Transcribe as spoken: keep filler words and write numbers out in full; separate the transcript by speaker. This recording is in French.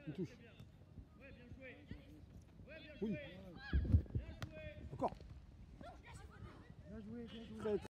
Speaker 1: Une touche. Oui. Encore.
Speaker 2: Bien joué, bien joué.